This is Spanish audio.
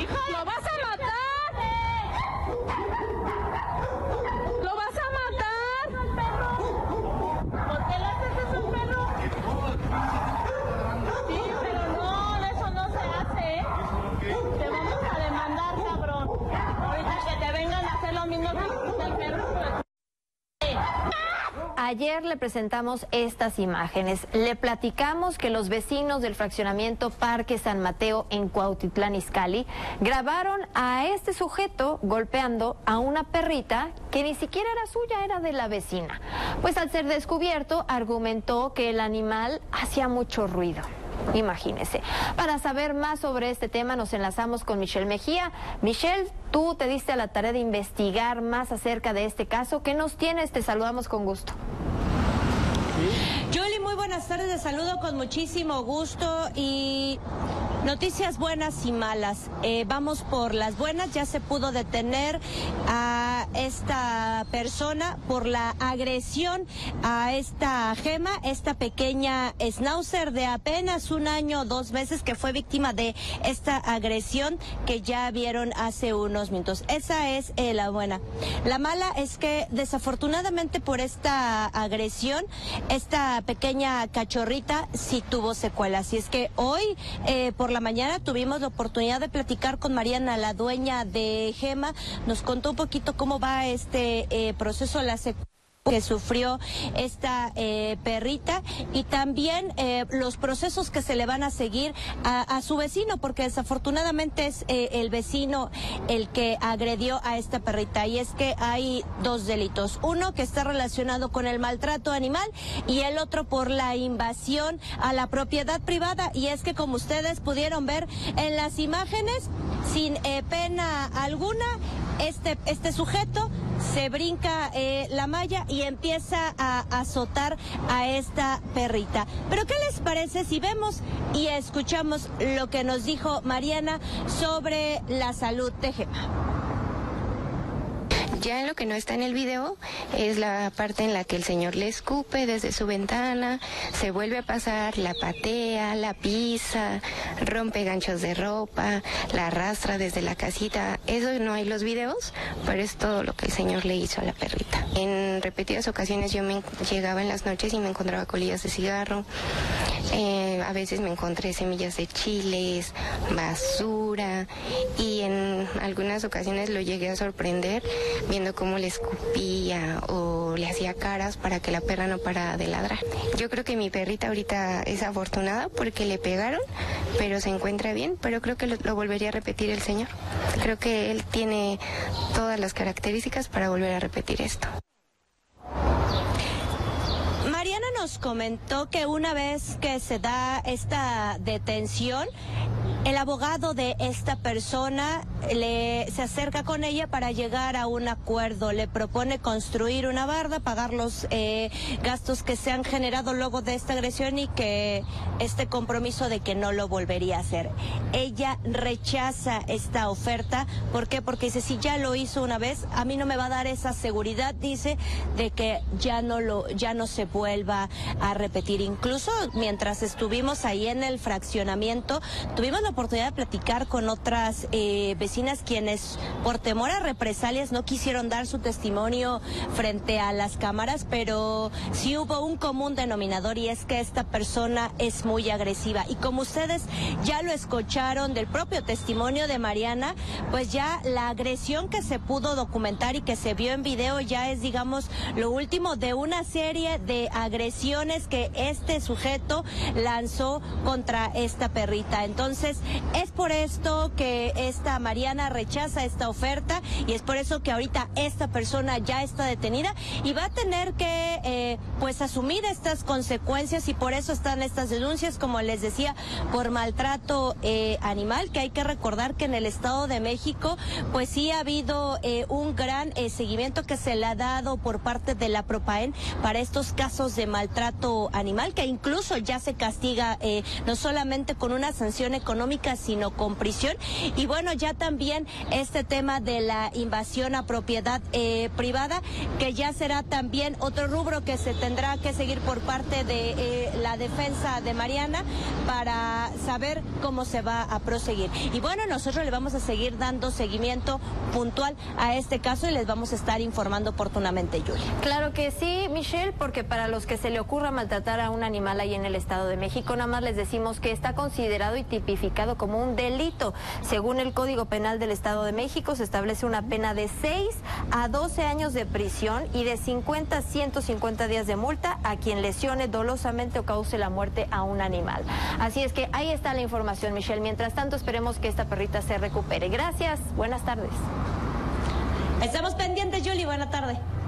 ¡Lo vas a matar! ¡Lo vas a matar! ¿Por qué le haces eso al perro? Sí, pero no, eso no se hace, ¿eh? Te vamos a demandar, cabrón. Ahorita que te vengan a hacer lo mismo que el perro, pues... Ayer le presentamos estas imágenes. Le platicamos que los vecinos del fraccionamiento Parque San Mateo en Cuautitlán Izcalli grabaron a este sujeto golpeando a una perrita que ni siquiera era suya, era de la vecina. Pues al ser descubierto, argumentó que el animal hacía mucho ruido. Imagínese. Para saber más sobre este tema nos enlazamos con Michelle Mejía. Michelle, tú te diste a la tarea de investigar más acerca de este caso. ¿Qué nos tienes? Te saludamos con gusto. Yoli, muy buenas tardes, te saludo con muchísimo gusto y noticias buenas y malas. Vamos por las buenas, ya se pudo detener a esta persona por la agresión a esta Gema, esta pequeña schnauzer de apenas 1 año, 2 meses que fue víctima de esta agresión que ya vieron hace unos minutos. Esa es la buena. La mala es que desafortunadamente por esta agresión, esta pequeña cachorrita sí tuvo secuelas. Y es que hoy por la mañana tuvimos la oportunidad de platicar con Mariana, la dueña de Gema. Nos contó un poquito cómo va este proceso, la secuela que sufrió esta perrita y también los procesos que se le van a seguir a su vecino, porque desafortunadamente es el vecino el que agredió a esta perrita. Y es que hay 2 delitos, uno que está relacionado con el maltrato animal y el otro por la invasión a la propiedad privada. Y es que, como ustedes pudieron ver en las imágenes, sin pena alguna, este sujeto se brinca la malla y empieza a azotar a esta perrita. Pero ¿qué les parece si vemos y escuchamos lo que nos dijo Mariana sobre la salud de Gema? Ya en lo que no está en el video es la parte en la que el señor le escupe desde su ventana, se vuelve a pasar, la patea, la pisa, rompe ganchos de ropa, la arrastra desde la casita. Eso no hay los videos, pero es todo lo que el señor le hizo a la perrita. En repetidas ocasiones yo llegaba en las noches y me encontraba colillas de cigarro. A veces me encontré semillas de chiles, basura, y en algunas ocasiones lo llegué a sorprender viendo cómo le escupía o le hacía caras para que la perra no parara de ladrar. Yo creo que mi perrita ahorita es afortunada porque le pegaron, pero se encuentra bien, pero creo que lo volvería a repetir el señor. Creo que él tiene todas las características para volver a repetir esto. Mariana nos comentó que una vez que se da esta detención, el abogado de esta persona se acerca con ella para llegar a un acuerdo. Le propone construir una barda, pagar los gastos que se han generado luego de esta agresión y que este compromiso de que no lo volvería a hacer. Ella rechaza esta oferta. ¿Por qué? Porque dice, si ya lo hizo una vez, a mí no me va a dar esa seguridad, dice, de que ya no se vuelva a repetir. Incluso mientras estuvimos ahí en el fraccionamiento, tuvimos la oportunidad de platicar con otras vecinas quienes por temor a represalias no quisieron dar su testimonio frente a las cámaras, pero sí hubo un común denominador y es que esta persona es muy agresiva. Y como ustedes ya lo escucharon del propio testimonio de Mariana, pues ya la agresión que se pudo documentar y que se vio en video ya es, digamos, lo último de una serie de agresiones que este sujeto lanzó contra esta perrita. Entonces, es por esto que esta Mariana rechaza esta oferta y es por eso que ahorita esta persona ya está detenida y va a tener que pues asumir estas consecuencias, y por eso están estas denuncias, como les decía, por maltrato animal, que hay que recordar que en el Estado de México pues sí ha habido un gran seguimiento que se le ha dado por parte de la Propaén para estos casos de maltrato animal, que incluso ya se castiga no solamente con una sanción económica, sino con prisión. Y bueno, ya también también este tema de la invasión a propiedad privada, que ya será también otro rubro que se tendrá que seguir por parte de la defensa de Mariana para saber cómo se va a proseguir. Y bueno, nosotros le vamos a seguir dando seguimiento puntual a este caso y les vamos a estar informando oportunamente, Julia. Claro que sí, Michelle, porque para los que se le ocurra maltratar a un animal ahí en el Estado de México, nada más les decimos que está considerado y tipificado como un delito. Según el Código Penal del Estado de México, se establece una pena de 6 a 12 años de prisión y de 50 a 150 días de multa a quien lesione dolosamente o cause la muerte a un animal. Así es que ahí está la información, Michelle. Mientras tanto, esperemos que esta perrita se recupere. Gracias, buenas tardes. Estamos pendientes, Julie, buena tarde.